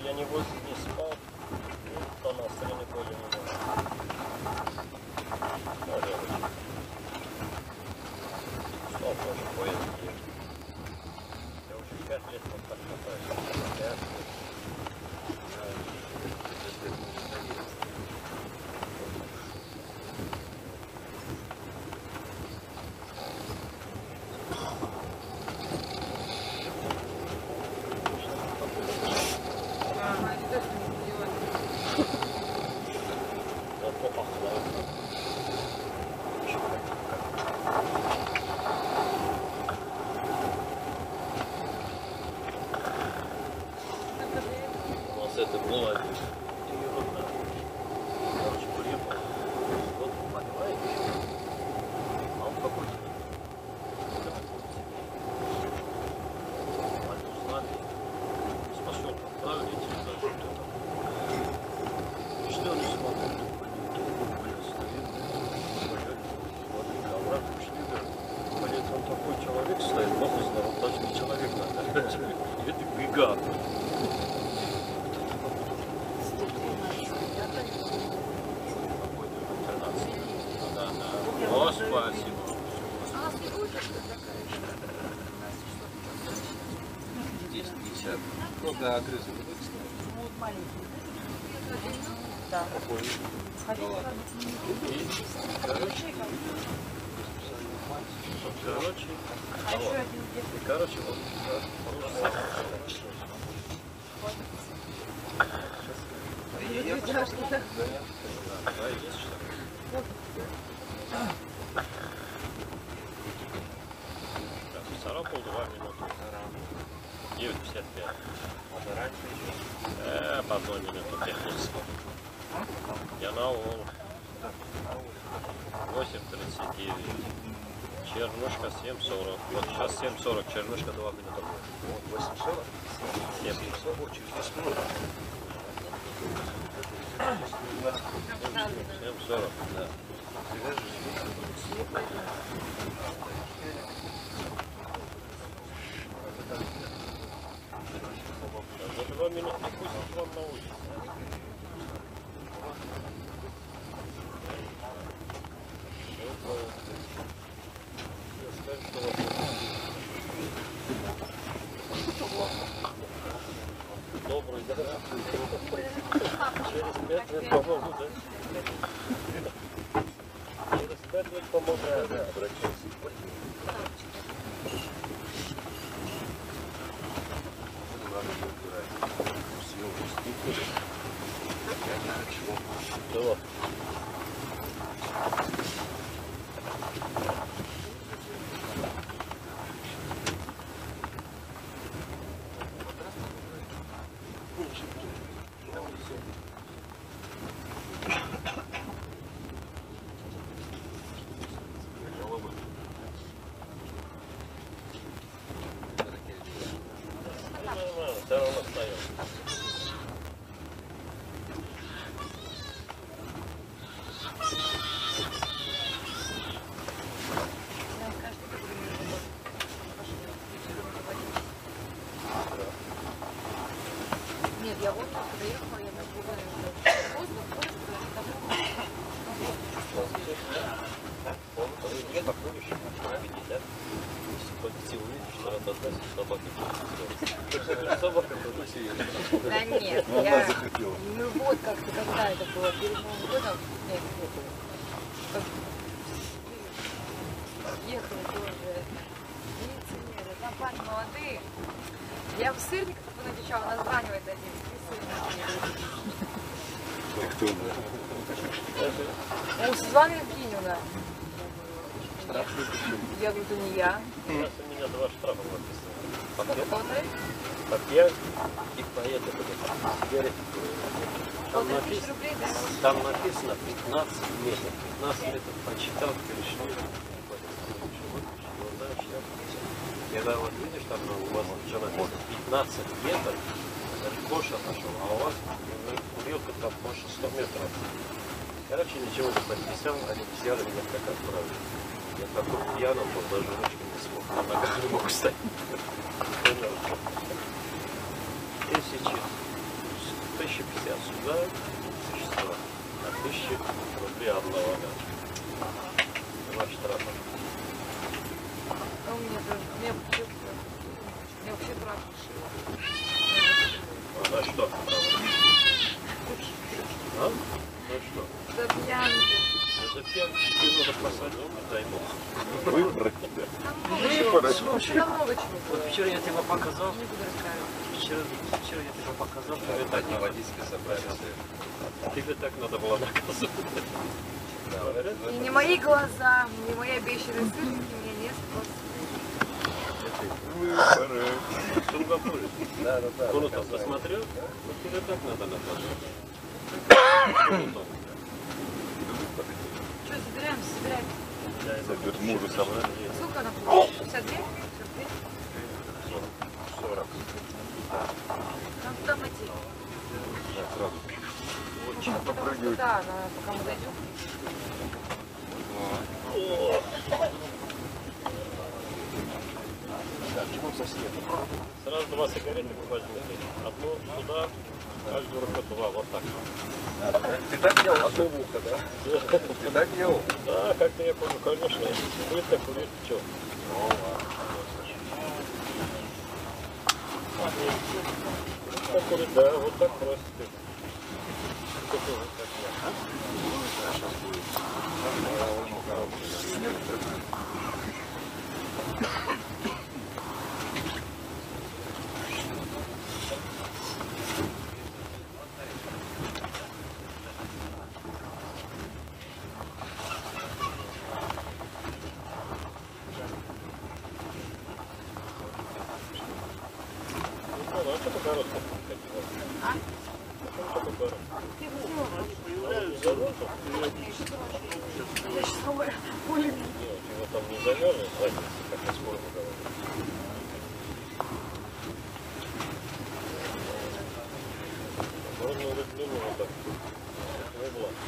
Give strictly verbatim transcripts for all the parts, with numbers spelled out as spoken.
я не вот не спал, ну, то на стороне поля не было. Спал тоже поезд ехал. Я уже пять лет вот так катаюсь. Пять лет. Это было один. Короче, приехал. Вот, понимаете? А он какой-то. Они узнали. Спасен, отправили эти даже. Что они смотрят? Блин, стоит. Обратно ушли, говорят. Блин, там такой человек стоит. Бог не знал, он даже не человек надо. Это гигант. О, спасибо. Здесь пятьдесят. Ну да, огрызок. Вот маленький. Да. Какой? Короче. Короче. А еще один где? Короче, вот. Да, есть что-то. Сарапул два минуты. девять пятьдесят пять. А раньше еще? Э, по одной минуте технически. Я на ул. восемь тридцать девять. Чернушка семь сорок. Вот сейчас семь сорок. Чернушка два минуты. Вот восемь сорок? семь сорок. Через десять минут. семь сорок, да. За два минуты пусть вам научится. Добрый, да? Через пять лет помогу, да? Через пять лет помогу, да, да, обращайся. Да. Все равно встаем. Нет, я вот приехала, я так поздно, поздно, поздно. Где находишь? пятьдесят. Если увидишь, что надо отдать собаке. Собака тоже серьезно. Да нет, я... Ну вот как-то, когда это было, перед Новым годом, нет, как... ехали тоже милиционеры, там парни молодые. Я в сырниках поначалу названивает один, Кто он? у Светланы Евгеньевна. Штраф? Я говорю, это не я. У меня два штрафа написано. Полторы? По пять и по это сигареты. Там написано, там написано пятнадцать метров. пятнадцать метров почитал, перешли. Когда вот видишь, там у вас что написано пятнадцать метров, Коша нашел, а у вас курилка там больше ста метров. Короче, ничего не подписал, они взяли меня как отправили. Я такой пьяным был, даже ручки не смог, на ногах не мог встать. Тысячи тысяча пятьдесят сюда, существо, а тысяча рублей одного, да. Два штрафа. А у меня тоже, у меня вообще, у меня вообще брат решил. А за что? А? За что? За пьянку. За пьянку тебе надо посадить, дай бог. Выбрать тебя. Там много чего. Там много чего. Вот вчера я тебе показал, Не буду рассказывать. вчера, вчера я тебе показал, что Да, тебе это так не надо. водительские собрания. Тебе так надо было наказывать. И не мои глаза, не мои обещанные сырники меня не спасли. Выборы. В Сингапуре. Да, да, да. Круто, посмотрел? Вот тебе так надо наказывать. Круто. Что, собираемся, собираемся. Заберут мужу собрать. Сколько она получила? шестьдесят две? шестьдесят две? сорок. Нам туда пойти. Да, сразу. Очень попрыгивать. Да, на- пока мы дойдем. Сразу два сигареты возьмите. Одну туда, каждую руку туда, вот так. Ты так делал? Одно в ухо, да? Ты так делал? Да, как-то я помню, конечно, курить так курить, что? Вот так курить, да, вот так просто. Ну, а что такое короткая? А? Что такое короткая? Ты взяла. Я Я сейчас новое поле. Нет, его там не замерзнет, задница, как я скоро говорю. Можно уже длину вот так. В угла.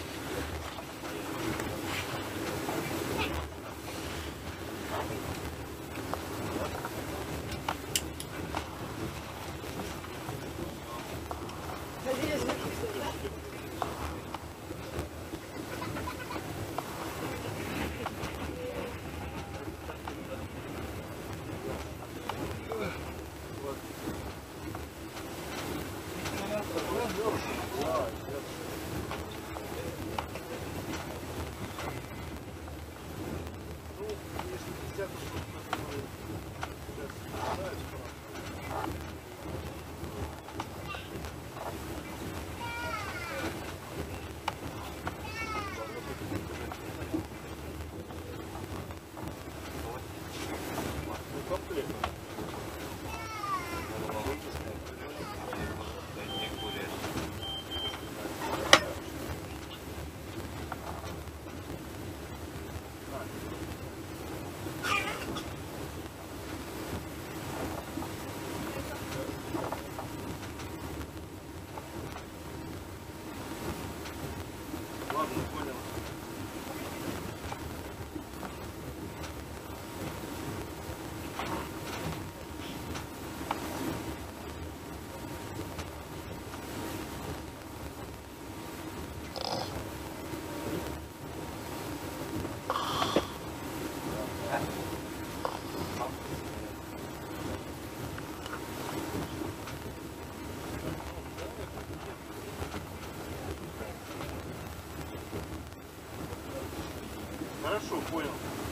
Хорошо, понял.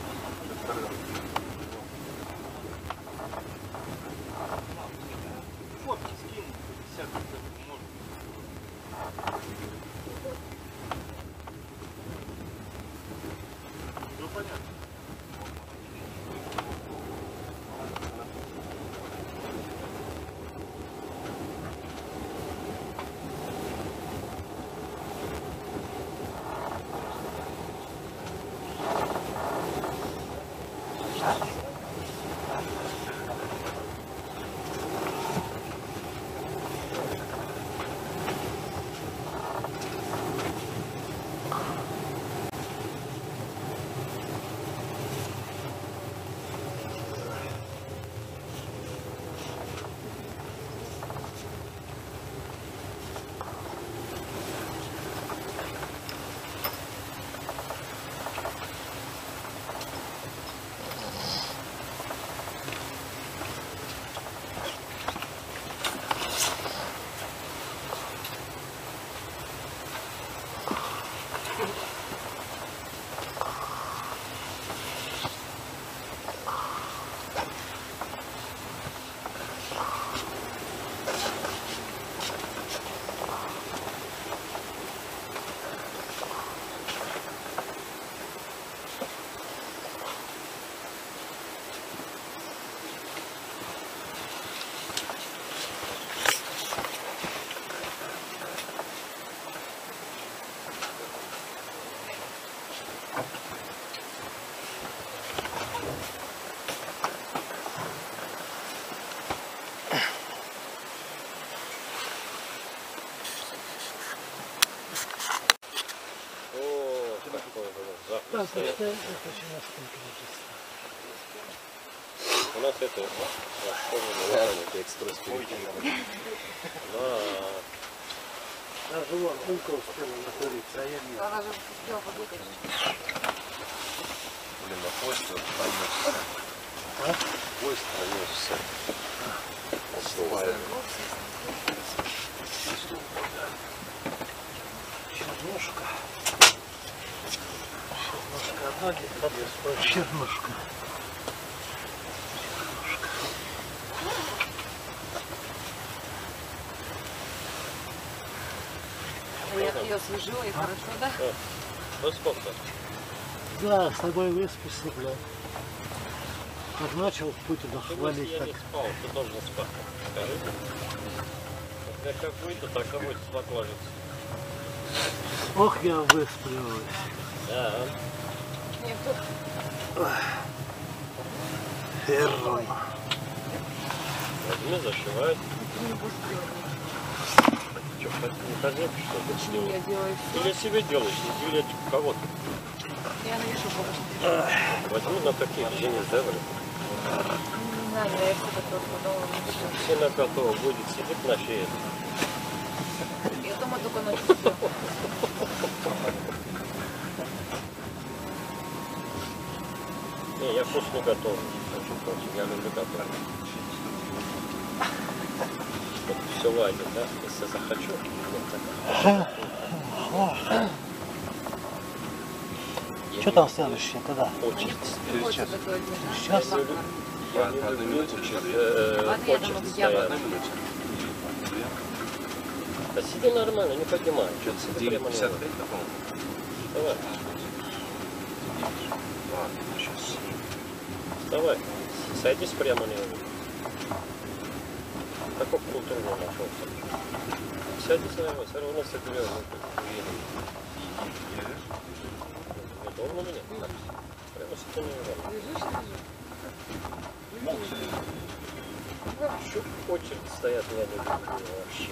Фотки скину, пятьдесят можно. Ну понятно. Так, это, это очень настолько У нас это, Это экспресс перекинул. да, даже вон Умка успела накуриться, а я нет. Она же успела подвыкать. Блин, на поезд пронесся. А? Поезд пронесся. Отступая. Чернушка. Чернушка одна, где чернушка. Я ее освежила и хорошо, да? во сколько? Да, с тобой выспишься, блядь. Как начал в путь туда Ты хвалить, я так. не спал, ты должен спать. Скажи. Я как выйду, так и будет спать ложится. Ох, я высплюсь. Да, Нет, тут Феррум. возьми, зашивай. не быстрее. Что, не хотел, что ли? Почему я делаю Ты все? для себя делаешь, не для кого-то. Я навешу больше. Возьми на такие жене, да, блин? Не знаю, я все такое подумала. Все на готово будет, сидит на шее. Я дома только ночью сплю. Не, я вкусно готовлю. Очень, очень, я люблю готовить. Вот все ладит, да? Если захочу, вот так. Что там следующее тогда? Очень. Не хочется готовить. Сейчас? Я не люблю э, Ладно, я очередь думаю, стоять. я Одна минута. Да сиди нормально, не поднимай. Что-то Сиди прямо пятьдесят на пять, по-моему. Давай, Ладно, сейчас. давай. Садись прямо на него. Такой культурный нашелся. Садись на него, все равно соберем. Удобно мне? Прямо сиди на него. Лежишь, лежишь. Еще очередь стоят, я не люблю вообще.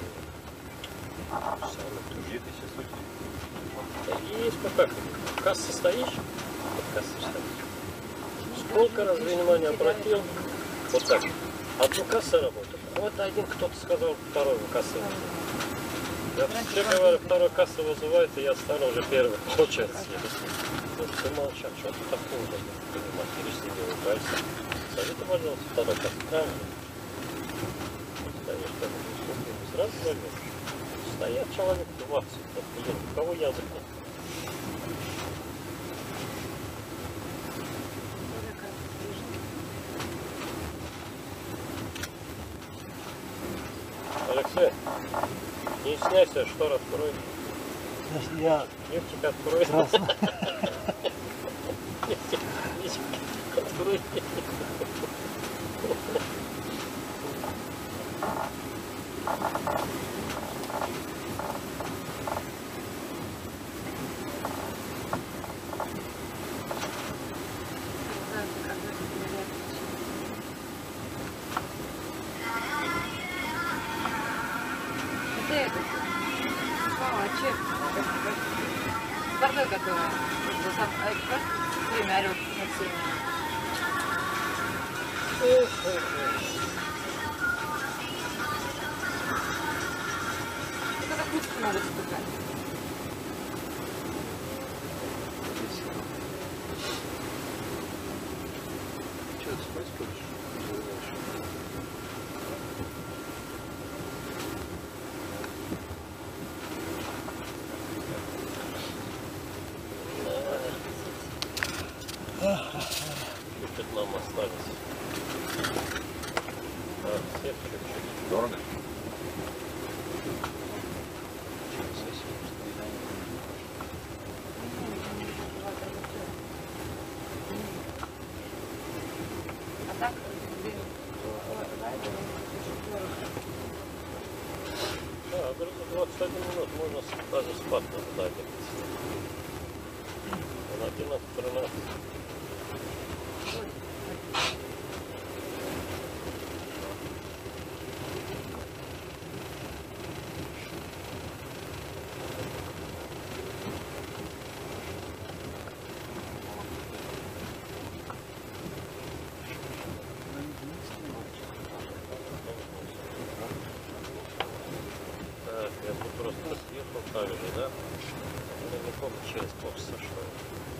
Где ты сейчас очень? Да есть пока. В кассе стоишь? В кассе стоишь. Сколько раз внимание обратил? Вот так. Одну кассу работает. Вот один кто-то сказал, второй кассу. Я все говорю, второй кассу вызывает, и я стану уже первый. Очередь съеду. Вот ты молчал, что ты такого понимаешь? Или с ними ругайся. Скажите, пожалуйста, второй кассу. Правильно? Стоишь, как бы, сразу возьмешь. Стоят человек двадцать. Вот, блин, у кого язык нет? Алексей, не стесняйся, штор открой. Я Лифтик открой. красно. Лифтик открой. Где это? А, чек. Бордой готовая. Сам, а это просто время орет на всеми. Ну, когда кучки могут стукать. Что, ты спать будешь? Чуть-чуть нам осталось. Да, свет чуть-чуть. Дорого? А так, блин, Да, говорю, за двадцать один минут можно даже спать надо. На одиннадцать тринадцать. просто съехал так же, да? Я не помню, через полчаса что ли.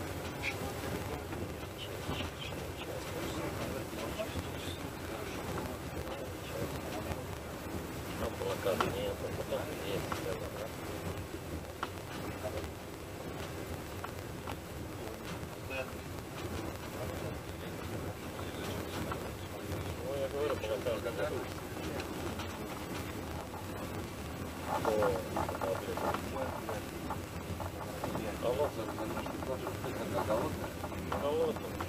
Через, через, через, через полчаса. Там блокады нет, а потом есть, да? Ну, я говорю, блокады нет. Алло. Алло.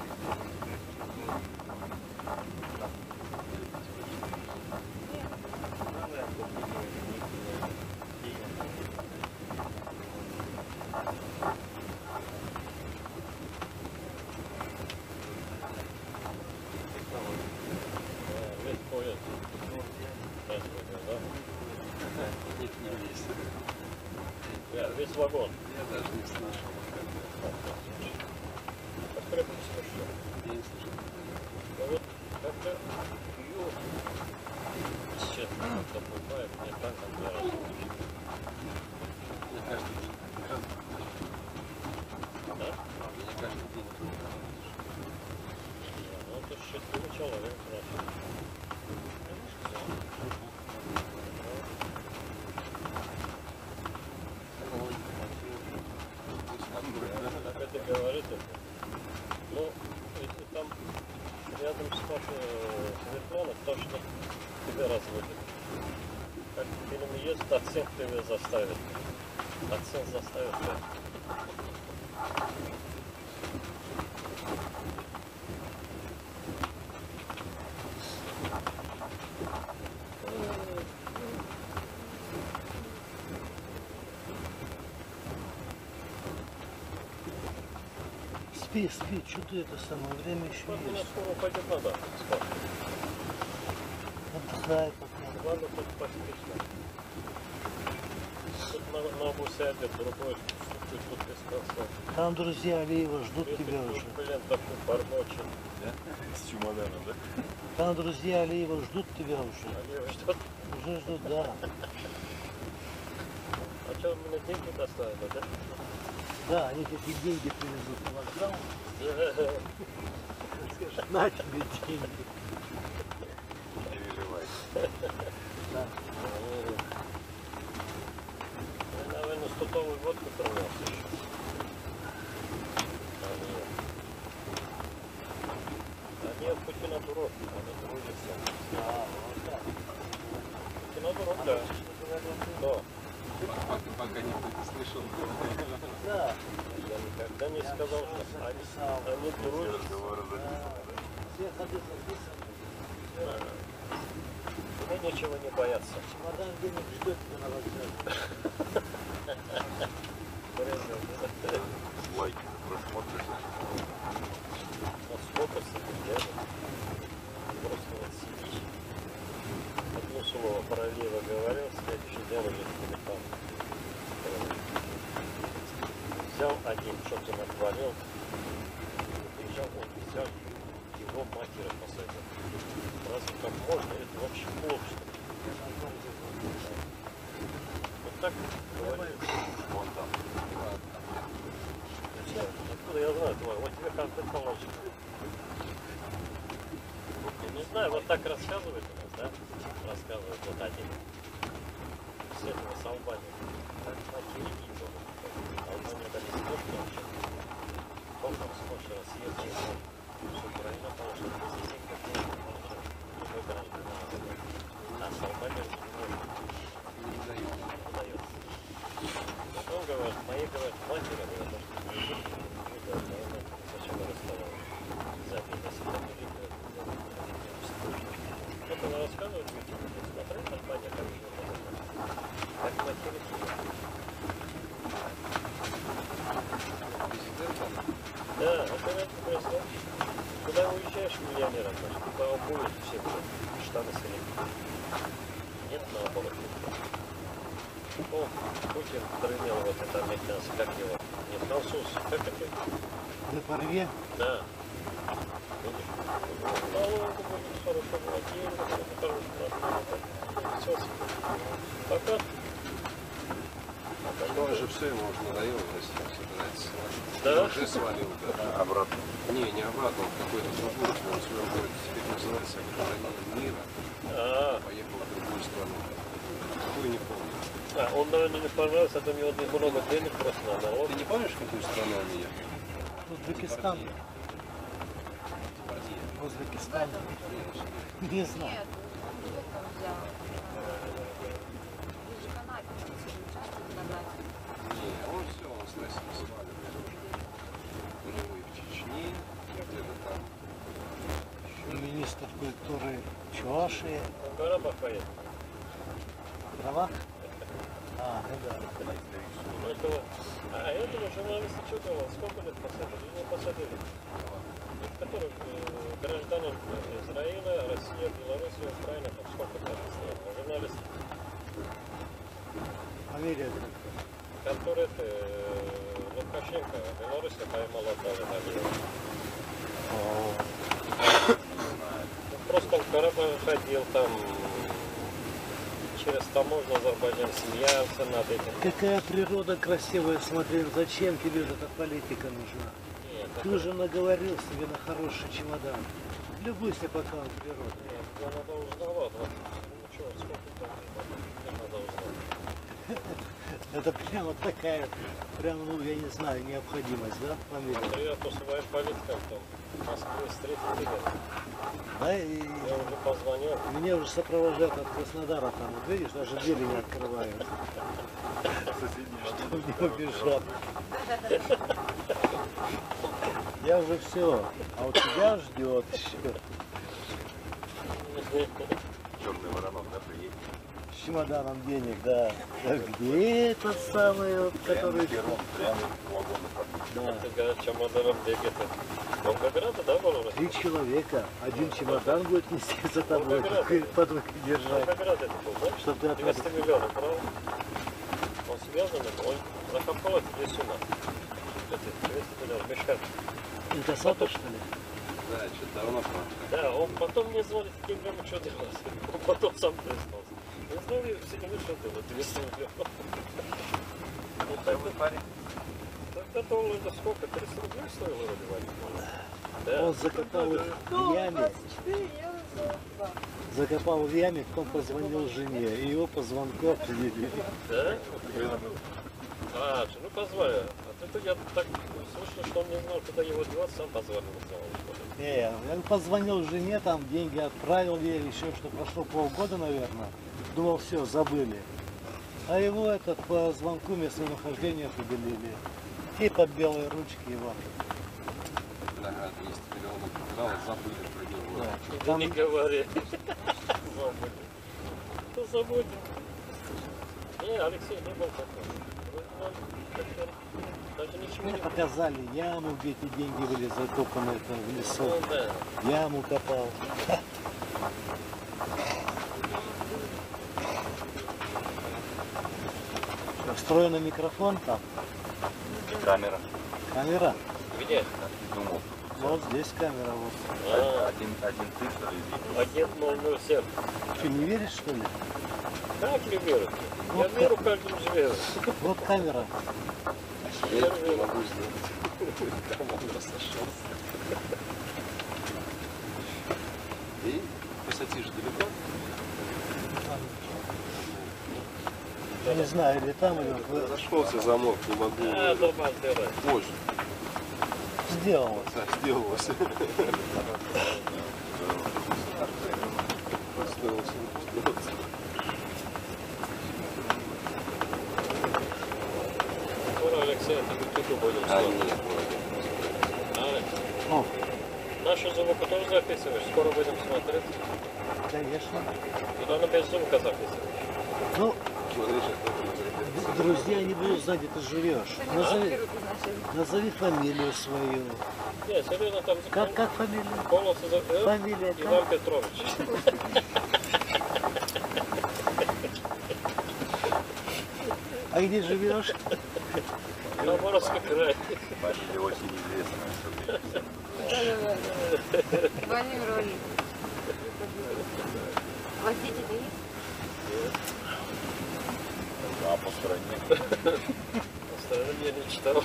Весь поезд. Их не весь. Да, весь вагон. Я даже не слышал. Открыто слышал. Я не слышал. Ну вот как-то ее сейчас как-то бывает, мне так нравится. Мне каждый день. Да? Мне каждый день. Ну это счастливый человек, значит. Как это говорит, ну, если там рядом с Пашей Светлана, то что тебя разводит. Как в фильме есть, оценк тебя заставит. Оценк заставит тебя. Спи, спи, что ты это самое время еще Ну, мне есть. скоро пойдет надо спать. Отдыхай пока. Ладно, хоть поспишь. Тут на, на обу сядет, другой чуть тут искался. Там друзья Алиева ждут тебя уже. Блин, такой бормочет. Да? С чемоданом, да? Там друзья Алиева ждут тебя уже. Алиева, что? Уже ждут, да. А что, мне деньги доставили, да? Да, они такие деньги привезут на вокзал. Скажешь, на тебе деньги. Не переживай. Да. Я, наверное, стутовый водку принес еще. А нет. А нет, хоть и наоборот, она трудится. Да, вот так. Хоть и наоборот, да. Да. Пока, пока никто не слышал. Да. Я никогда не сказал, что они, они трудятся. Разговоры записаны, да? Все ходы записаны. Мне ничего не бояться. Чемодан денег ждет тебя на вокзале. Лайки просмотришь. Вот сколько сидели. Просто вот сидишь. Одно слово параллельно говорил, следующий день уже телефон. Взял один, что-то натворил. Приезжал, он взял его матери посадил. Разве как можно? Это вообще плохо, что ли? Вот так говорит. Вон там. Откуда я знаю твой? Вот тебе каждый положит. Я не знаю, вот так рассказывает у нас, да? Рассказывает вот один. С этого с Албании. Так, на телевизоре. Албания дали сколько вообще. Потом сколько раз съездил. С Украины положил. Здесь их как не положил. Любой гражданин. А с Албанией не дает. Не дает. Потом говорят, мои говорят, матери, говорят, что не видели. Зачем я расставал? Запись себя не видели. Вот она рассказывает, смотри, Албания как живет. Как матери живет. Да, это это просто. Куда уезжаешь миллионером, значит, по обоим все штаны селить. Нет, наоборот. О, Путин тренил вот это американцы, как его? Не француз, как это? Депарье? Да. Видишь? Налоги будет хорошо владение, будет хорошо владение. Все. Пока. Ну, уже все, ему уже надоело, все собирается. Да? Уже свалил, да. Обратно. Не, не обратно, он какой-то другой, он в своем городе теперь называется гражданин мира, А, поехал в другую страну. Какую не помню. а, он, наверное, не понравился, это у него много денег просто надо. Ты Вот. не помнишь, в какую страну он ехал? Узбекистан. Узбекистан. Не знаю. Нет, он где там взял? Вы же Канаде, участвуете в Канаде. Не, он все, он с России сваливает уже. У него и в Чечне, где-то там. Министр культуры Чувашии. В Карабах поехал. Права? А, ну да. Ну, этого, а этого журналиста что было? Сколько лет посадили? Его посадили. Который э, гражданин Израиля, Россия, Белоруссия, Украина, там сколько там стоит. Журналист, Фамилия. который э, Лукашенко, Белоруссия поймала там. Просто он в Карабах ходил там через таможню Азербайджан, смеялся над этим. Какая природа красивая, смотри, зачем тебе же эта политика нужна? Нет, Ты уже наговорил себе на хороший чемодан. Любуйся пока он природа. нет, я надо узнавать. Вот, ну что, сколько там мне надо узнать. Это прямо такая, прям, ну, я не знаю, необходимость, да, фамилия? Я по своим политикам там в Москве с третьего лет. Да, и Я уже позвонил. меня уже сопровождают от Краснодара там, вот видишь, даже двери не открывают. Чтобы не убежать. Я уже все, а у тебя ждет еще. Черный воронок, да, приедет. С чемоданом денег, да. А где этот самый, вот, который... Перрон, прямо в вагоны подъедет. Да. Ты говоришь, чемоданом бегает. Волгограда, да, был уже? Три человека, один чемодан будет нести за тобой, Волгоград. под руки держать. Волгоград это был, да? Чтоб ты отвез. двести миллионов, правда? Он связан, он закопал это здесь у нас. Эти двести миллионов, мешками. Инкассатор, что ли? Да, что-то давно правда. Да, он потом мне звонит, каким прямо что делать. Он потом сам признался. Не знал, я все не что делать, двести миллионов. Ну, тогда, парень. тогда доллар это сколько? триста рублей стоило вроде валить? Да. Он закопал их в яме, закопал в яме, потом позвонил жене, и его по звонку определили. Да? А, ну позвали. А это я так слышно, что он не знал, куда его девать, сам позвонил. Не, он позвонил жене, там деньги отправил ей, еще что прошло полгода, наверное. Думал, все, забыли. А его этот по звонку местонахождения определили. И под белые ручки его. Да, двести миллионов украл, забыли про него. Да. Ты Там не говори. Забудь. Кто забудет? Не, Алексей не был такой. Он как-то даже ничего мне не... показали яму, где эти деньги были закопаны там, в лесу. Ну, да. Яму копал. Встроенный микрофон там, Камера. камера. Где? Думал, Вот здесь камера. Вот. А, один, один ты, что ли, здесь? агент ноль ноль семь. Что, не веришь, что ли? Как не верю? Я Вот верю каждому зверю. Вот камера. Я не могу сделать. Там он рассошелся. И высоти же далеко. Я не знаю, или там, или вот Разошелся замок, не могу. А, дома сделай. Позже. сделал. Да, сделалось. Сделалось. Скоро, Алексей, ты тут будем А, смотреть. нет, А, О, нашу звуку тоже записываешь? Скоро будем смотреть. конечно. Туда на без звука записываешь. Ну, смотри, что друзья не будут знать, где ты живешь. Назови, назови фамилию свою. Нет, серьезно, там Как, как фамилия? Полосы за... э, Фамилия Иван как? Петрович. А где живешь? Хабаровский край. Фамилия очень известная. Владимир Владимирович. У вас дети-то есть? Папа. По стране. На стороне я не читал.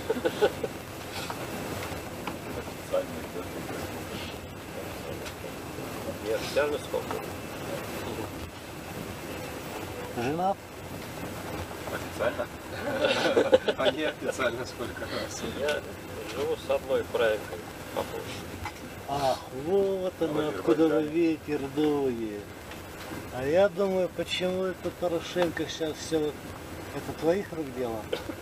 Официальный даже. Не официально сколько? Женат? Официально? А не официально сколько раз? Я живу с одной проектой попозже. Ах, вот оно, откуда вы ветер дует. А я думаю, почему это Порошенко сейчас все вот... Это твоих рук дело?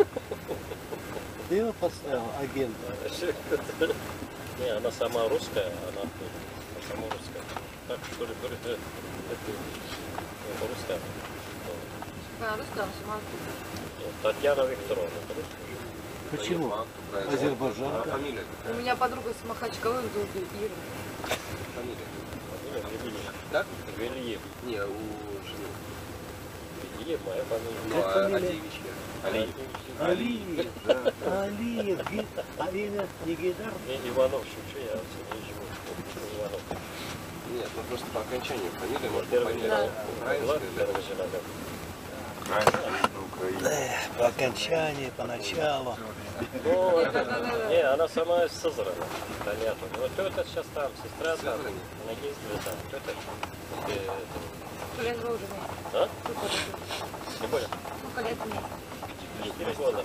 Ты его поставил, агента? Не, она сама русская, она оттуда. Она сама русская. Так что ли, говорит, это, это русская. А, русская, она сама оттуда. Татьяна Викторовна, это русская. Почему? Правильно. Азербайджан. А фамилия У какая? меня подруга с Махачкалы в Дубе, Ира. Фамилия. Вильев. Так? Вильев. Не, у жены. Вильев, моя фамилия. Ну, Как а фамилия? Алиевич я. Алиев. Алиев, Да. Алиев, Ги- а имя не Гейдар? Не Иванов, шучу, я отсюда не живу. Иванов. Нет, ну просто по окончанию фамилия, может, Первый фамилия жена. Была украинская, да? первая жена, да. По окончании, поначалу. Ну, Да-да-да-да. не, она сама из Сызрани. Понятно. Вот тетя сейчас там, сестра там, Сызрани? на ездили там. Тетя. э, это, Сколько лет вы уже мне? А? Сколько лет вы? Не понял. Сколько лет мне? Четыре года.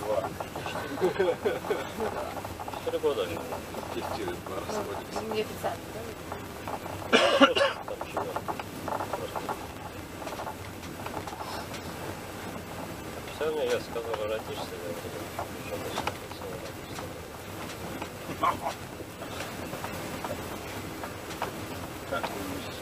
Четыре года. Здесь через два расходимся. Ну, неофициально, да? Там живет. Просто. Сегодня я сказал, родишься, я буду еще начинать родишься. Как вы мыслите?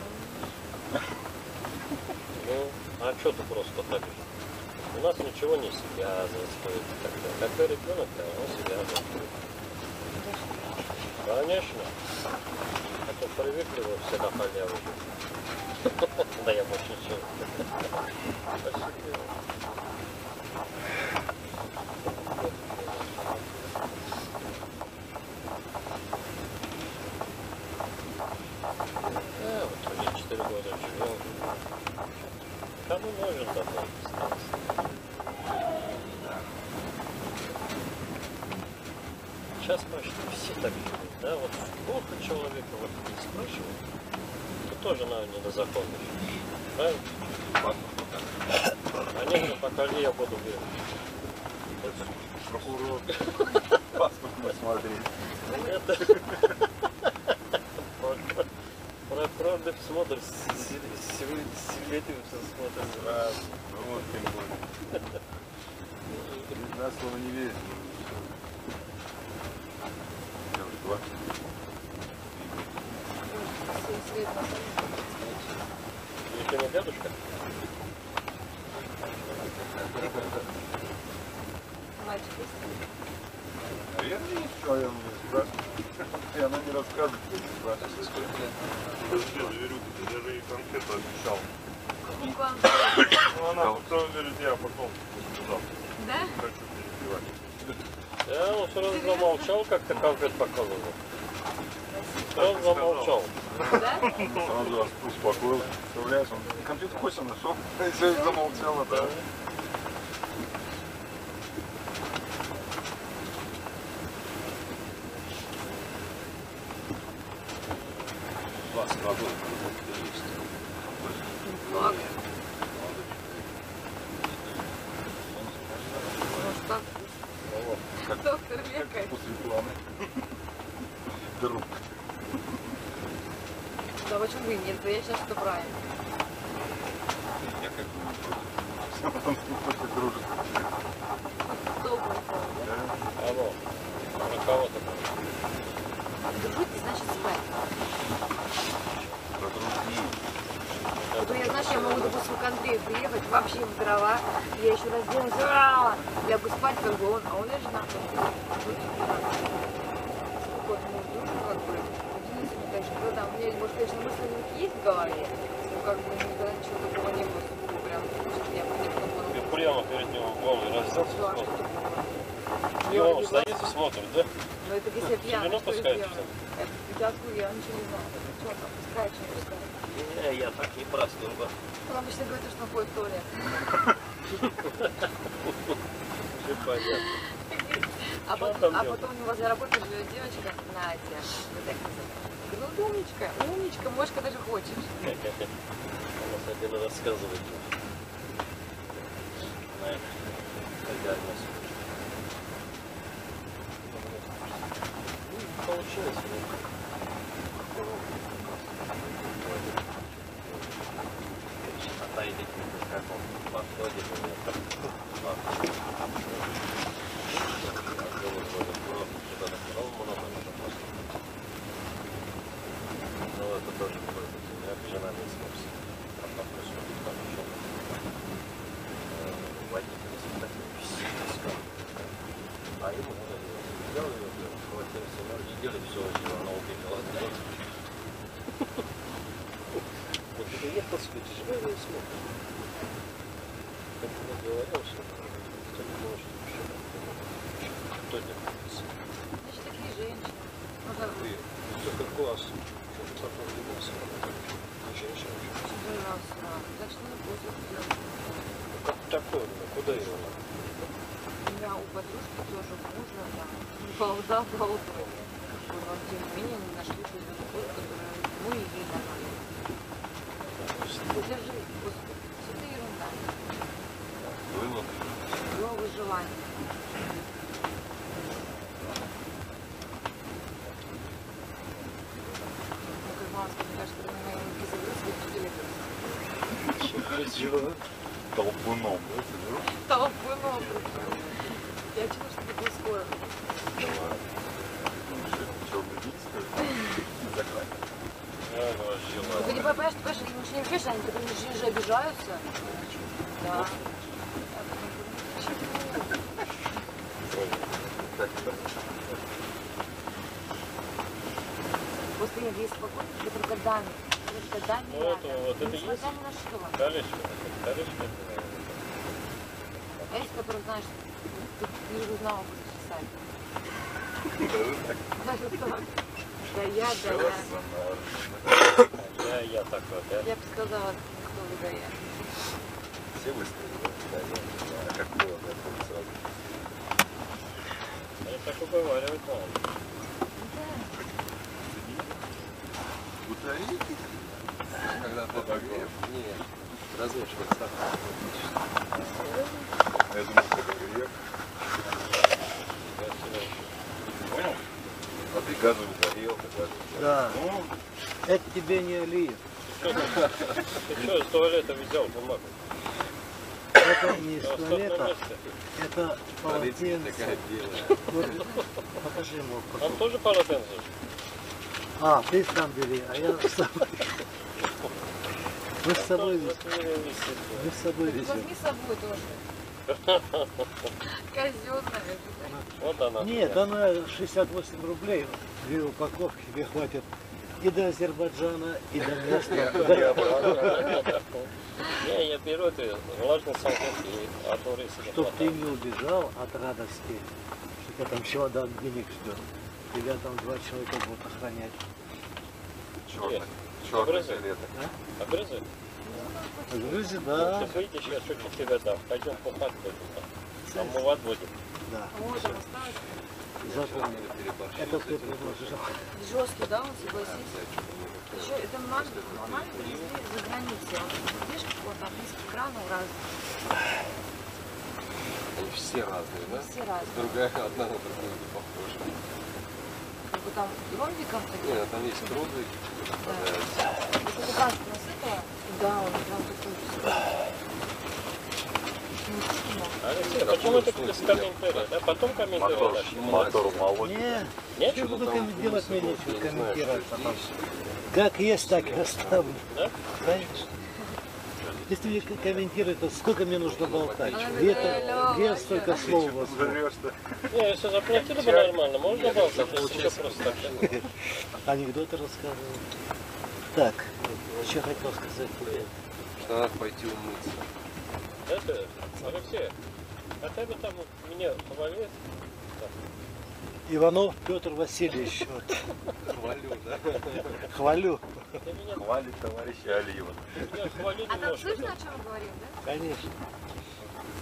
Ну, а что ты просто так? У нас ничего не связывает. Когда ребенок, да, он связывает. Конечно. А то привыкли вы все на халяву. Да я больше ничего. Спасибо. Да, вот уже четыре года живем. Кому нужен такой стресс? Сейчас почти все так живут, да? Вот сколько человека вот не спрашивают, то тоже, наверное, не на закон еще. Правильно? А некоторые пока я буду верить. Прокурор. Паспорт посмотри. Это... Прокурор смотрит, свидетельство смотрит. Раз. Ну вот тем более. На слово не верит. Два. Семь лет назад. И ты не дедушка? Мальчик есть? Наверное, ничего, я не спрашиваю. И она не рассказывает, не спрашивает. Сколько лет? Ты даже и конфету обещал. Ну, вам. Ну она потом говорит, я потом сказал, Да? хочу перебивать. Я он сразу замолчал, как-то конфет показывал. Сразу замолчал. Да? Сразу успокоился. Представляешь, он конфет вкусно нашел. И все, и замолчала, да. двадцать два года. Фак. Может так? Доктор лекарь. После рекламы. Друг. Да почему вы нет? Я сейчас что правильно. Я как бы не против. Все потом хочет дружить. Добрый пол, да? Алло. На кого-то. Дружить значит спать. Подружить. А то я, знаешь, я могу, допустим, к Андрею приехать, вообще в дрова, я еще разденусь, а, лягу спать, как бы он, а он лежит на полу. Вот, мы дружим, как бы, удивительно, конечно, когда там, у меня, может, конечно, мысли есть в голове, но как бы никогда ничего такого не было, чтобы прям, что я бы не подумала. Ты прямо перед ним голый разделся. Что, а что такое? И он стоит и смотрит, да? Ну это если я пьяная, Вино что я пускаете, сделаю? Это пятятку я ничего не знаю. Что там, пускай, что не пускай. Не, я так не простыл бы. Он обычно говорит, что ходит в туалет. Все понятно. А Что он потом, там а делает? потом возле работы живет девочка, Надя. Вот так называется. Говорю, ну умничка, умничка, можешь, когда же хочешь. Она с один рассказывает. Знаешь, хозяйка. Ну, получилось. Отойдите, как он подходит. Ну, это тоже будет. Я жена не смог. А там просто там еще водитель такой физический. А ему взял ее, хватился, ну, недели все, она убегала. Вот это ехал спить, живой не смог. Как я говорил, что кто не может кто не находится. Значит, такие женщины. Ну, да, Ты, это класс. Что-то потом любился. Не женщина. собирался, да. Так что не будет делать. Как такое? Ну, куда его надо? У меня у подружки тоже мужа, там, балда балдой. Но тем не менее не нашли свою любовь, которая ему и ей нормально. Подержи, Господи, все это ерунда. Было? Новое желание. Ну, как мама сказала, что на моей руке загрузки телевизор. Толпуном. Толпой новый. Я чего, что такое скоро? Ну, ты не понимаешь, ты понимаешь, они не обижаешься, они потом же же обижаются. Да. После меня есть спокойно, ты только дами. Только дами Ну, это рядом. вот это Несмотря есть? ни на что. Колечко. Колечко. А есть, который, знаешь, ты не узнала, будешь писать. Даже так. Да я, да я. Я, я такой, да? Я бы сказала, кто вы, да я. Все выстрелили, да, я. А как было, да, это сразу. Я так уговаривать надо. Бутарики? Когда ты погреб? Нет. Размешивать сахар. Я думал, это грек. Понял? А ты газовый горел, ты Да. Ну, Это тебе не Алиев. Ты что, из туалета взял бумагу? Это не из На остатном туалета, месте. это Полиция полотенце. такая белая. Вот, покажи ему. Там тоже полотенце? А, ты сам бери, а я с собой. Мы с собой, Вот у меня висит. мы с собой Так везем. возьми с собой тоже. Казенная. Вот она. Нет, она шестьдесят восемь рублей. Две упаковки тебе хватит и до Азербайджана, и до места. Не, я беру это влажные салфетки и одну рису. Чтоб ты не убежал от радости, что тебя там чемодан денег ждет. Тебя там два человека будут охранять. Черный. Нет. Черный Обрезай. жилет. Обрезай. Грузи, да, Сейчас выйдешь, я чуть-чуть тебе дам. Пойдем купать будем. Там мы отводим. да. Вот он осталось. Запомни, Переборщил. это ты предложил. Жесткий, да, он согласился? Еще это маленький, маленький привезли за границей. Вот видишь, вот там низкий кран разный. Они все разные, да? Все разные. Другая одна на другую не похожа. Как бы там ромбиком такие. Нет, там есть круглый. Да. Если ты кран насыпала, да, он прям такой же. Алексей, почему ты без комментариев? Да, потом комментируешь. мотор молодец. Не, Нет? что буду ком- делать, мне нечего комментировать потом. Как есть, так и оставлю. Да? Конечно. Если мне к- комментировать, то сколько мне нужно болтать? Она Где, такая где лёгкая. столько слов у вас? Жрешь-то. Не, если заплатили бы нормально, можно болтать, если что просто так. Анекдоты рассказываю. Так, что хотел сказать тебе? Что надо пойти умыться. Это, Алексей, хотя бы там меня хвалит. Иванов Петр Васильевич. Вот. Хвалю, да? Хвалю. Ты меня, Хвалит товарища Алиева. меня хвали А там немножко. слышно, о чем мы говорим, да? Конечно.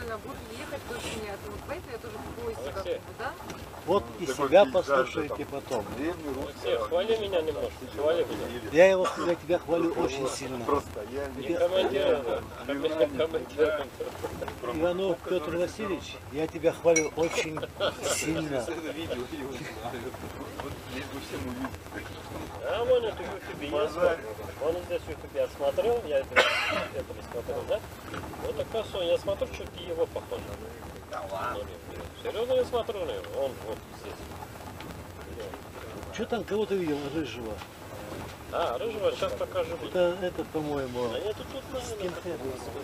время будут ехать к осени, вот поэтому я тоже в гости как Алексей. бы, да? Вот и Такой себя пейзаж, послушайте да, потом. Алексей, хвали меня немножко, хвали меня. Я его, я тебя хвалю очень сильно. Просто я Не командир, да. Командир. Иванов Петр Васильевич, я тебя хвалю очень сильно. это видео его знаю. Вот лишь бы всем увидеть. А вон это в Ютубе я смотрю. Вон здесь в Ютубе я смотрел, я это, это не смотрел, да? Вот оказывается, я смотрю, что-то его похоже. Да ладно. Серьезно я смотрю на него, он вот здесь. Что там, кого ты видел, рыжего? А, рыжего сейчас покажу. Это этот, по-моему, А нету тут, наверное, скинхед.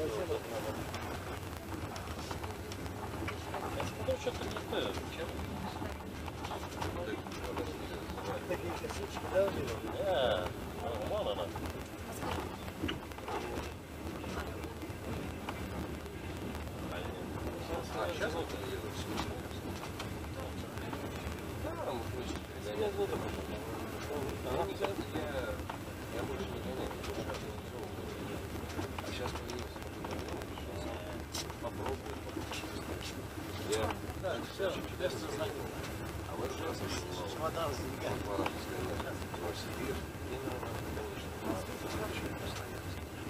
ну что-то не то. Такие косички, да? Да, вон она. А, сейчас вот это едут. Да, мы вместе перегоняем. Я не знаю, я, я больше не гоняю, я больше организовываю. А сейчас появился попробую. Я Да, все, без сознания. а в этот раз я Чемодан с деньгами. два раза сгонял. В Новосибирск. Мне надо, конечно, очень постоянно.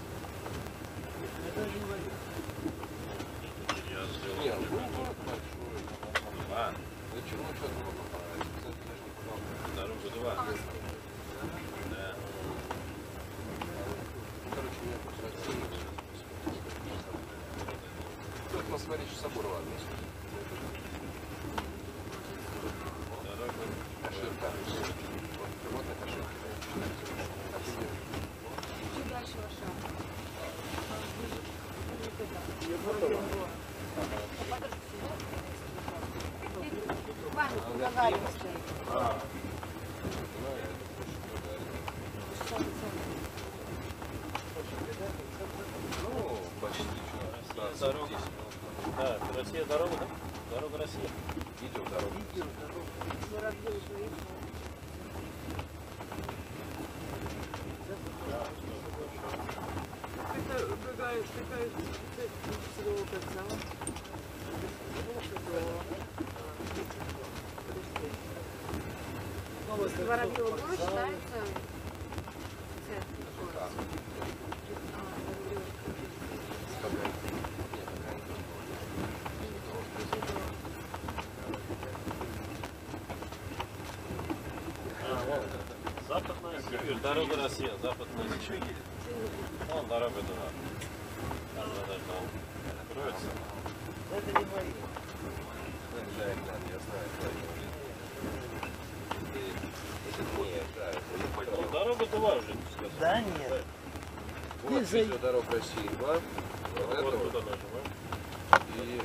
Я даже не варю. Не, ну город большой. А, да чего, ну что ты мог понравиться? Кстати, я же не понял. Дорога два. Да. Короче, меня просто оценивают. Только на смотрящий собор, ладно. Каширка. Вот на каширке. А ты где? Чуть дальше ваша. Ваня, договаривайся. Ну, почти что. Дорога. Да, Россия дорога, да? Дорога России. Видео дорогу. Это какая, какая целевого кольца? Воробьева город считается центр города. Западная Сибирь, дорога Россия, западная Сибирь. Вон дорога туда. Там надо там откроется. Это не мои. Да, да, я знаю. Ну, дорога два уже, не сказать. Да нет. Вот Ты за- видео дорог России два. Вот Вот это туда вот. нажимаем. И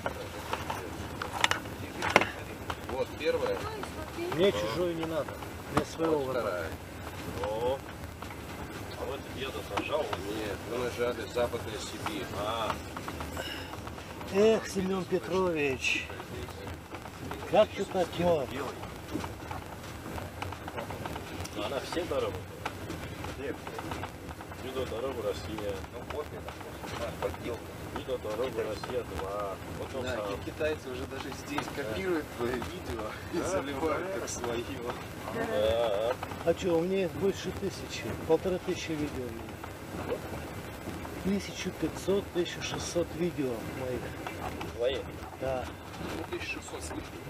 вот первая, Мне чужой не надо. Мне своего вот выбора. вторая. О, а вот деда нажал. Нет, мы нажали Западная Сибирь. А, Эх, Семен Петрович, как ты попер? она все дороги. Видно дорогу Россия. Ну вот это, подделка. Видно дорогу Россия два. Вот он Да, сам. ки- китайцы уже даже здесь копируют твое видео и заливают как свое. Да, А что, у меня их больше тысячи, полторы тысячи видео. тысяча пятьсот — тысяча шестьсот видео моих. твои. Да. Ну, тысяча шестьсот с лишним.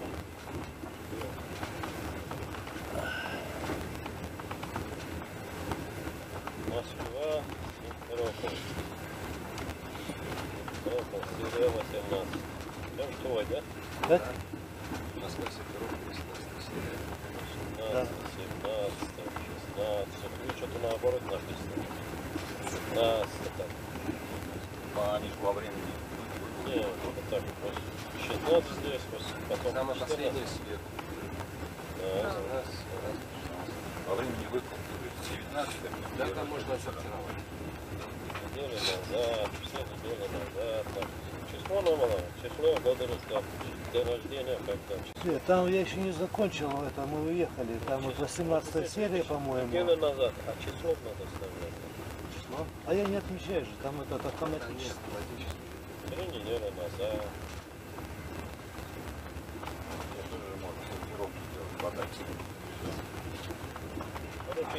Москва, Симферополь. Симферополь, Сирия восемнадцать. Прям твой, да? Как? Москва, Симферополь, восемнадцатая серия. семнадцать, семнадцать, шестнадцать. Ну, что-то наоборот написано. семнадцать, так. А они же во времени. Не, вот так вот. шестнадцать здесь, потом Самая четырнадцать. последняя след. Да. Раз, раз. Во времени выкупки. девятнадцать. Да, там можно отсортировать. Неделю назад, все недели назад. Так. Число номера, число, года рождения, день рождения, когда. Э, Там я еще не закончил это, мы уехали. Там вот восемнадцатая серия, по-моему. Неделю назад, а число надо вставлять. Число? А я не отмечаю же, там этот Да нет, автоматически. автоматически. Три недели назад.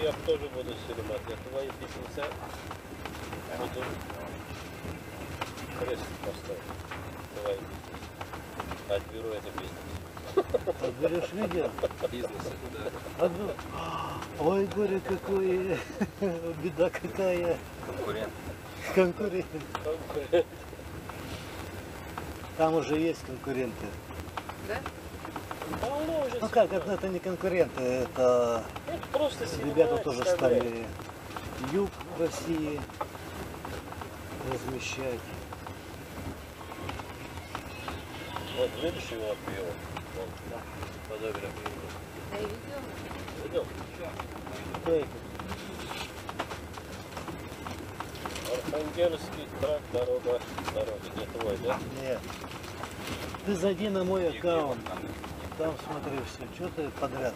я тоже буду снимать. Я твои песенца буду крест поставить. Твои бизнес. Отберу это бизнес. Отберешь видео? Бизнес это, да. Отберу. Ой, горе, какое, беда какая. Конкурент. Конкурент. Там уже есть конкуренты. Да? Давно уже Ну как, это, это не конкуренты, это это просто ребята снимать, тоже вставлять. стали юг России размещать. Вот видишь его пиво? Вон, подобие пива. Да, и видео. Видел? Кто это? Архангельский трак, дорога, дорога. Не твой, да? Нет. Ты зайди на мой аккаунт. Там смотри все, что ты подряд.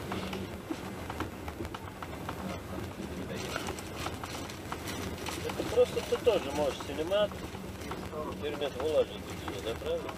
Это просто ты тоже можешь снимать, интернет выложить и все, да, правильно?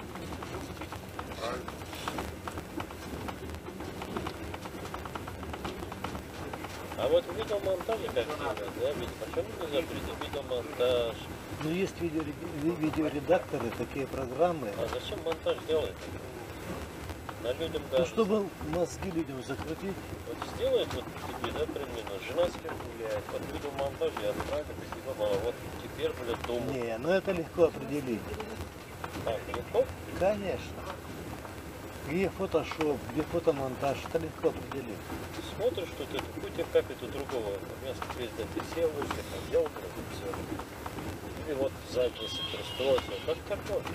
А вот видеомонтаже как делать, да? Ведь почему не запретить видеомонтаж? Ну есть видео, видеоредакторы, такие программы. А зачем монтаж делать? На людям Ну да. чтобы мозги людям закрутить. Вот сделает вот тебе, да, примерно, жена с кем гуляет, под видеомонтаж я отправлю, спасибо, мало. Вот теперь, блядь, дома. Не, ну это легко определить. Так, легко? Конечно. Где фотошоп, где фотомонтаж, это легко определить. Смотришь, что ты, какой как это другого места президента, ты сел, вышли, там, делал, и все. Или вот сзади, если пристроился, как картофель.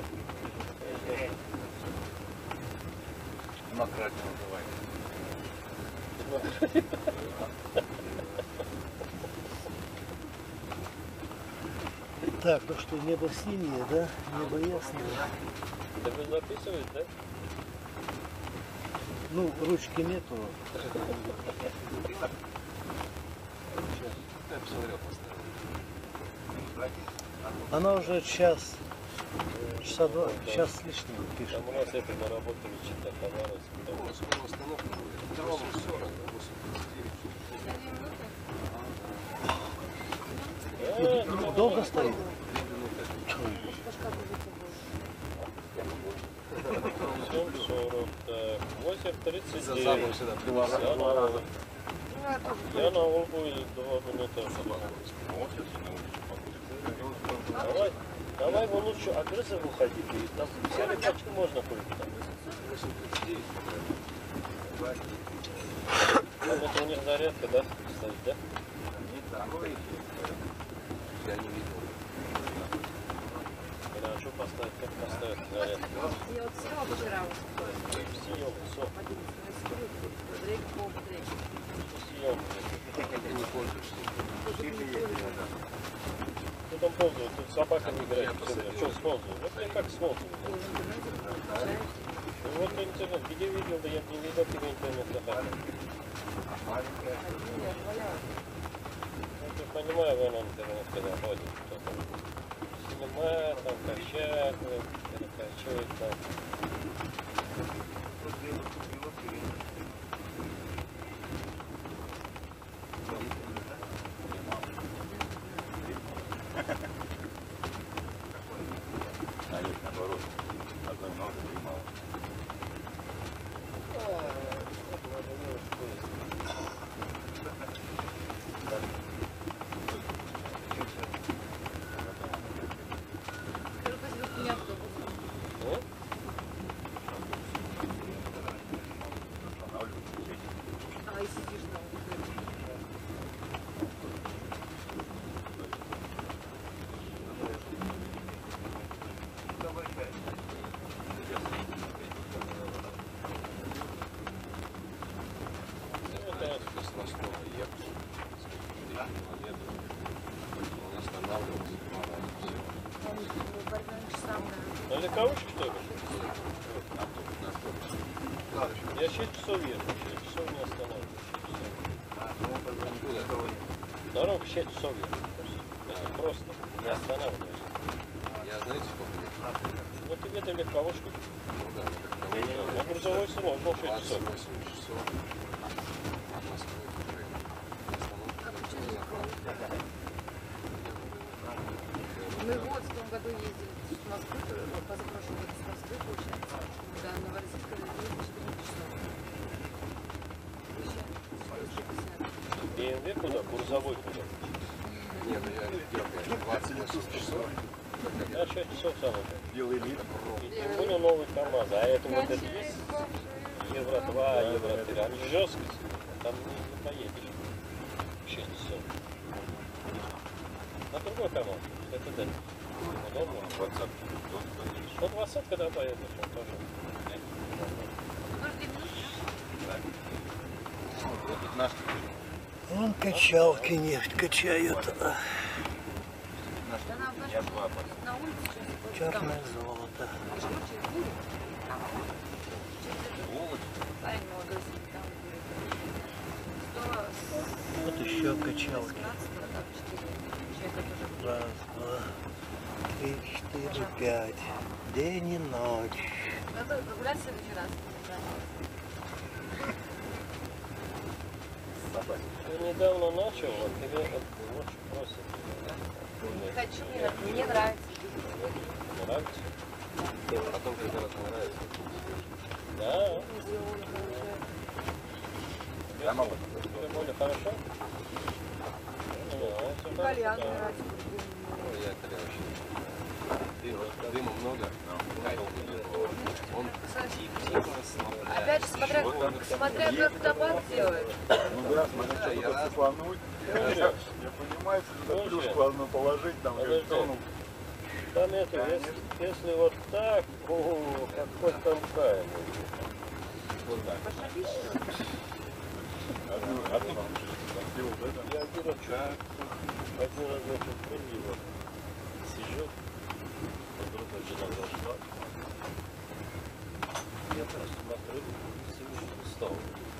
Демократию называют. Так, ну что, небо синее, да? Небо ясное. Да вы записываете, да? Ну, ручки нету. Я посмотрел, поставил. Она уже час, часа два, час с лишним пишет. Там у нас это наработали что-то товары. Ну, скоро установка будет. Ровно сорок, восемь тридцать девять. Ну, долго стоит? семь сорок, так, восемь тридцать За девять. забор сюда привозят. Я на Волгу. Я на Волгу иду два минуты. Давай, давай вы лучше агрессив уходите. Там все рыбачки можно курить. Там. восемь тридцать девять. Там это у них зарядка, да? Стоит, да? Я не видел. Хорошо поставить, как поставить зарядку. Я вот села вчера вот Съем, все, Дрейк, пол Дрейк. съем. Я не пользуюсь. Кто там пользуется? Тут собака не играет. Что с Волгу? Вот я как с Волгу. Ну вот интернет, где видел, да я не видел тебе интернет захватил. Ну, ты понимаю, вы на интернет, когда ходит, что там снимает, там качает, перекачивает, там. А нет, наоборот. Одной много, три мало. Скажу, спасибо, не автобус. Ну, А, и сидишь там. С Ростова ехал. Километров. Он останавливался. Он часам, да. на легковушке, что ли? Я шесть часов ехал, шесть часов не останавливаюсь. Дорога шесть часов ехал. Это просто, не останавливаюсь. Я знаете, сколько ехал? Ну тебе до легковушки. Ну да, на На грузовой сложно шесть двадцать часов. восемь часов. От Москвы к Украине. Мы вот в том году ездили с Москвы, вот позапрошлом году с Москвы, получается, до Новороссийска ездили четырнадцать часов. бэ эм вэ куда? Курсовой куда? Нет, ну я летел двадцать восемь часов. А шесть часов самое. Белый лит. И тем более новый КамАЗ. А это вот это есть евро два, евро три. Они жесткие, там не, не поедешь. шесть часов. А другой КамАЗ. Это да. Удобно. Двадцатки. Ну двадцать, когда поедешь, он тоже. пятнадцать. Вон качалки нефть качают. Да нам даже на улице сейчас Черное золото. парень молодой сидит там. сто Вот еще качалки. семнадцать, там четыре человека тоже. Раз, два, три, четыре, пять. День и ночь. Надо прогуляться в следующий раз. Я недавно начал, вот тебе очень просят. Не хочу, мне, нрав- мне нравится. Нравится? Потом каждый раз не нравится. Да. Если он уже Я могу. Тебе более хорошо? Ну, да, кальян да. нравится. Ну, я кальян вообще не люблю. Дыма, дыма много. Он Опять же, смотря, смотря как табак делает. Ну да, смотри, что я только слонуть. Я, я понимаю, если на плюшку одну положить, там Подожди. как тонул. Там это, если, если вот так, о, как хоть там каем. Вот так. Одну, одну сделал, да, там. Я один раз, один раз, значит, впереди вот сижу, вдруг жена зашла. Я просто смотрю, сижу, встал.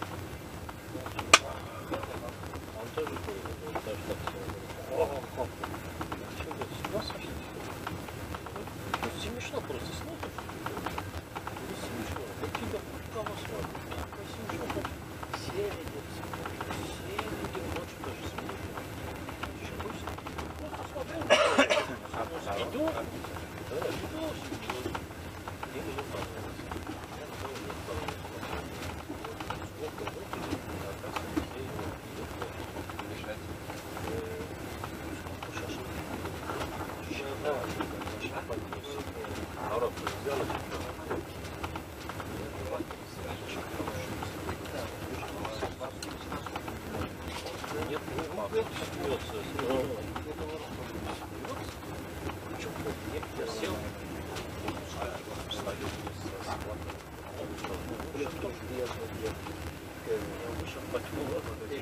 Он тоже курил, он даже так все. О, что вы с ума сошли? Ну, смешно просто смотришь. Не смешно. Какие-то кого смотрят? Смешно. Все видят, все видят, ночью даже смешно. Чего себе? Просто смотрел. Иду, да, иду, и мне понравилось. Я тоже не понравилось. Сколько выпили, а как все идет мешать. Шашлык. Коробку взял, нет, не мама, смеется, я сел, встаю, я вышел, потянул,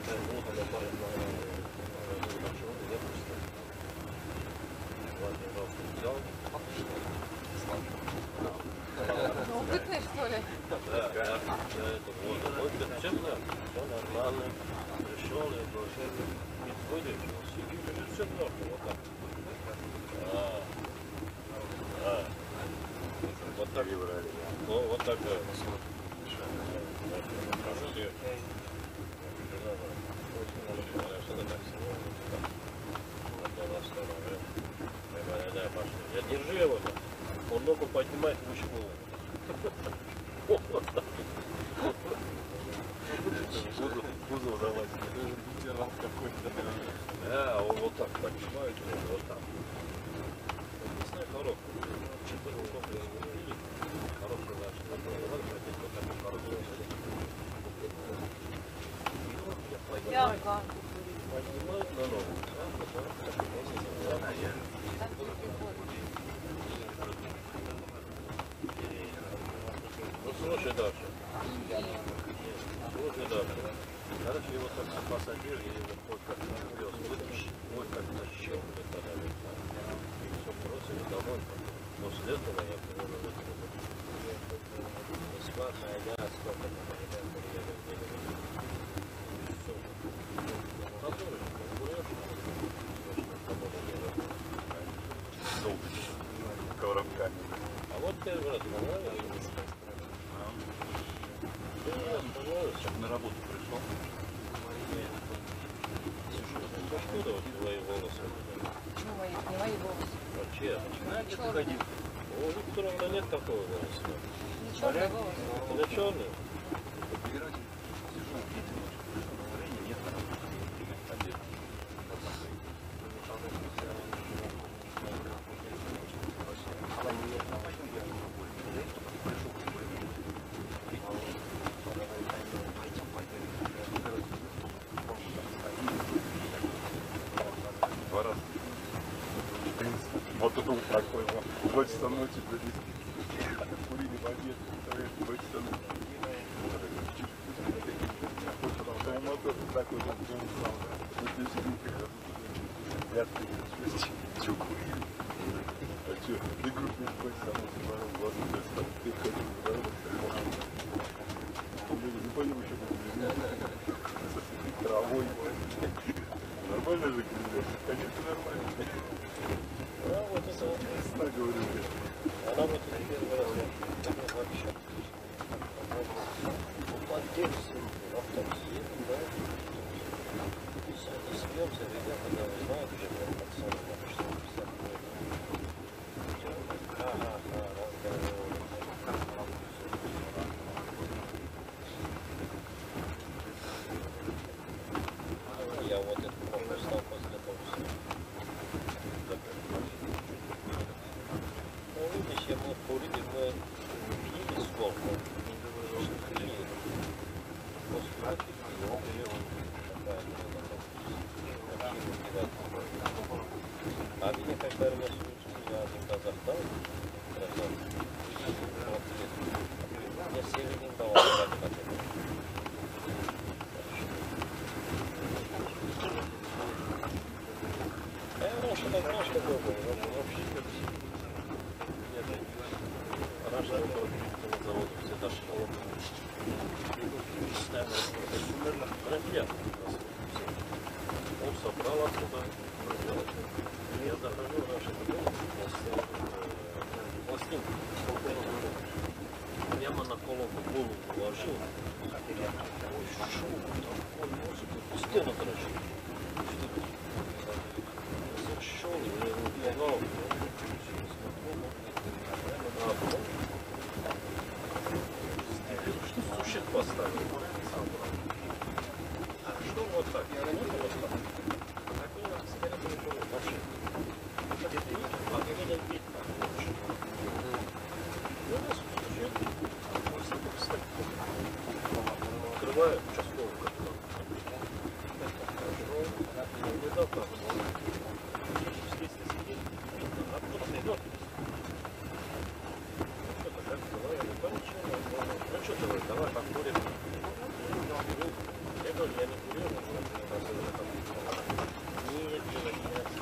Опытный, что ли? Да, да, да, это вот, вот, все, все нормально. Пришел, я говорю, не ходишь, сидишь, все нормально, вот так. А, а, вот так. Ну, вот такая. Я держи его, он ногу поднимает выше головы. Кузов залазит. Ветеран какой-то. Да, он вот так поднимает, вот так. Не знаю, коробку. Четыре коробки не коробка наша. Вот так коробку. Ямка. Поднимает на ногу. Ну слушай дальше. Слушай дальше. Короче, его так посадили, и его хоть как вез, вытащил, хоть как тащил, и тогда и все бросили домой. После этого я привел в это. Бесплатная еда, сколько там еда, все. Который курешь, Коробка. а вот первый раз понравилось. Первый раз понравилось. На работу пришел. Слушай, откуда вот ходил. У Викторовна нет такого волоса. Не черный волос. Это черный. Подбирать сижу, видите, настроения нет. Одет. Два раза. Вот это вот такой вот. Два часа ночи близко. Курили в обед. Два часа ночи. Потом мотор такой же. Вот здесь сидим, когда тут что курили? А что? Ты группу какой самый сбором глазу достал. Ты ходил в дорогу. Не понял, что будет. Со травой. Нормально же, конечно, нормально. А вот это вот. Так говорю. Она вот это первый раз я вообще. Поддерживаем в автобусе едем, да? И смеемся, ребята, да, знают уже, как пацаны, потому что пятьдесят лет. Ага, ага, разговаривали. Я вот этот плохо стал после того всего. Ну, видишь, я мы курили, мы пили сколько. Пили. После ночи пили. Такая, а мне когда я слушаю, я один Казахстан, я сели не давал, как хотел. А я раньше так знал, что было, вообще нет. Раньше я был на заводе, всегда школа. Он собрал оттуда. Я захожу, раньше это было пластинку. Прямо на колонку голову положил. Ой, шум, такой музыка. Стену, короче. Зашел, я его убегал. А потом что сущих поставил? Что вот так? Я не вот так. Вообще. Где-то видишь? А где-то видно. Ну, у нас открываю участковую как-то. Не дал так. Здесь сидит. А кто-то идет. Ну что-то как давай, я не понял, что. Ну что давай, давай покурим. Я говорю, я не курю, но что-то не посылаю. Нет, делать не надо.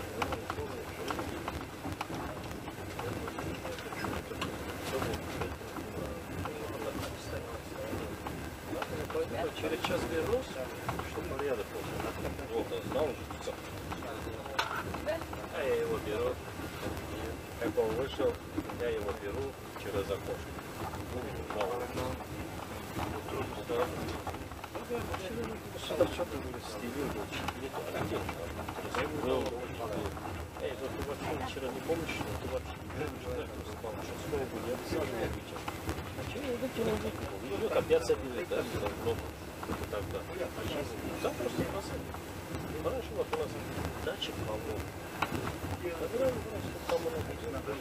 Через час вернусь, что порядок уже. Вот, знал уже все. А я его беру. Как он вышел, я его беру через окошко. Сюда что-то стелил, не то, а где? Эй, вот ты вообще вчера не помнишь, что ты вообще не спал, что снова был, я бы сам не отвечал. А что я выкинул, выкинул? Идет, опять забили, да, блок. Тогда. Да, просто бросали. Раньше вот у нас датчик полно. Забираем просто там оно будет.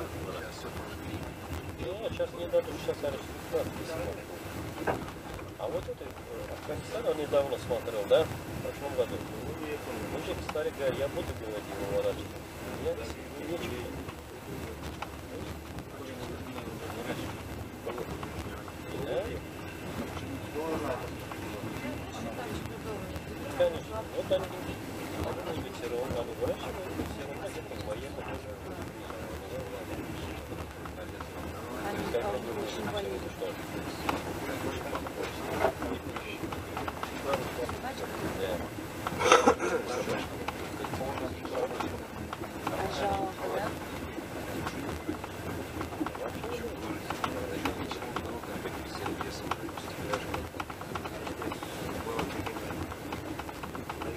Ну, сейчас не дадут, сейчас арестуют. А вот это Афганистан он недавно смотрел, да? В прошлом году. Мужик старик говорит, я буду говорить его ворачивать. Я нечего. Конечно. Вот они, они ветеран, они выращивают, все равно где-то военных уже. Они очень болеют. А жалко, да?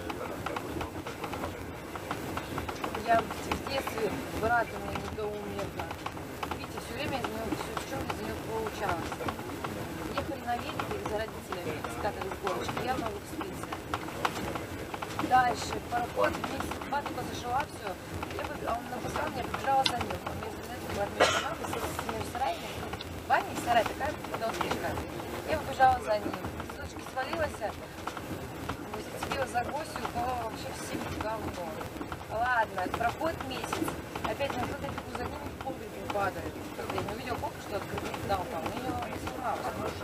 Я в детстве, брат у меня недоумер, Дальше, пароход, месяц-два только зашила все. Я побежала, а он написал, я побежала за ним. Он мне звонит, в армию команды, с ним в сарае. Баня, сарай такая, куда он приезжает. Я побежала за ним. С дочки свалилась, сидела за гвоздью, упала вообще всем говно. Ладно, проходит месяц. Опять на кто-то бегу за ним, в погребе падает. Я не увидела кофе, что открытый дал там. Я его не снимала.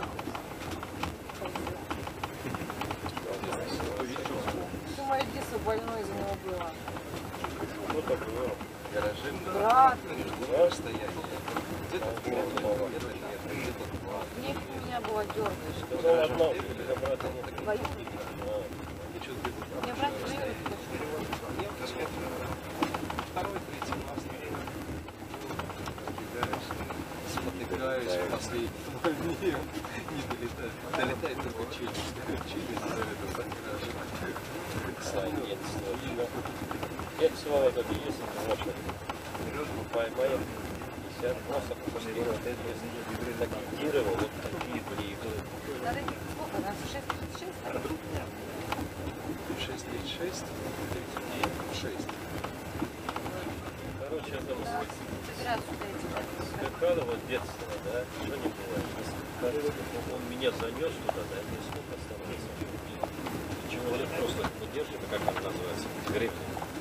Всю мое детство больной из-за него было. Вот так было. Гаражи. Брат. Расстояние. Где-то в где-то нет, где-то два. Не у меня была дергаешь. Сказал одна, для брата нет. Твою? Ничего бегут. Мне брат двоюродный. Нет, нет. Второй, третий класс. Спотыкаюсь в последний момент. Не долетает. Долетает только челюсть. Челюсть залета за гаражи. Детство вот это есть, можно. Мы поймаем десять носов, пустил вот это, такие дерево, вот такие были. Надо идти сколько? Нас шесть тридцать шесть? шесть тридцать шесть, тридцать девять, шесть. Короче, это Собирают сюда эти. скакало вот детство, да, что не бывает. Он меня занес туда, да, не смог остановиться. Человек просто удержит, как это называется, гребень.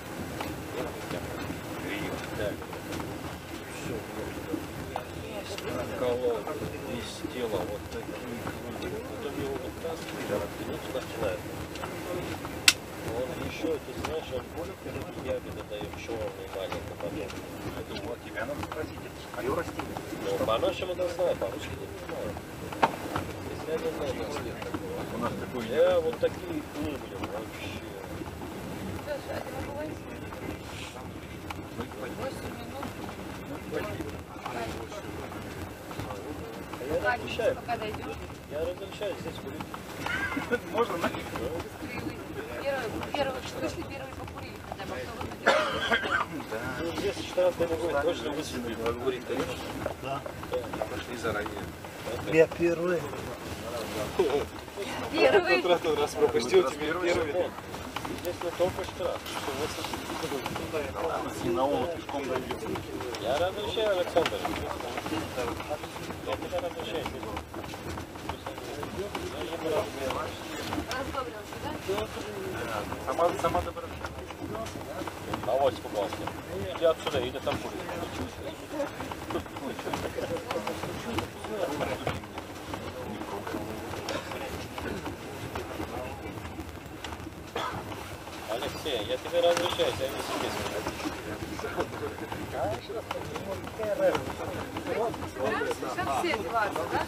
Да. Все, коло, блестело, вот такие крутики. Потом его вытаскивает, тянуть начинает. Он еще, ты знаешь, он ягоды дает черные, маленькие, потом. Это вот тебя надо спросить, это же мое растение. Ну, по-нашему это знаю, по-русски не знаю. Если я не знаю, у нас нет такого. У нас такой Я вот такие пыль, блин, вообще. Слушай, а ты могу войти? восемь минут. Я разрешаю, Пока дойдешь. я разрешаю здесь курить. Можно на Первый, первый, вышли первые покурили хотя бы, кто выходил. Ну, здесь штраф дорогой, точно высветит, покурить, конечно. Да. Пошли заранее. Я первый. Первый. Тот раз, раз пропустил, теперь первый. Здесь не только штраф. и на уло пешком дойдет. Я разрешаю, Александр. Я тебя разрешаю. Сама, сама добра. А вот испугался. Иди отсюда, иди там курить. Алексей, я тебе разрешаю, я не себе Сейчас все одеваются, да?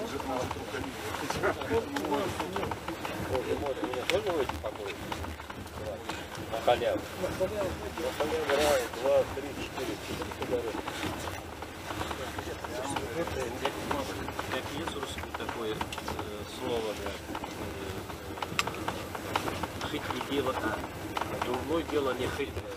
Боже мой, у меня тоже выйти покурить? На халяву. На халяву, раз, два, три, четыре, четыре сигареты. Как есть русский такое слово, да, хыть не дело, а дурное дело не хыть.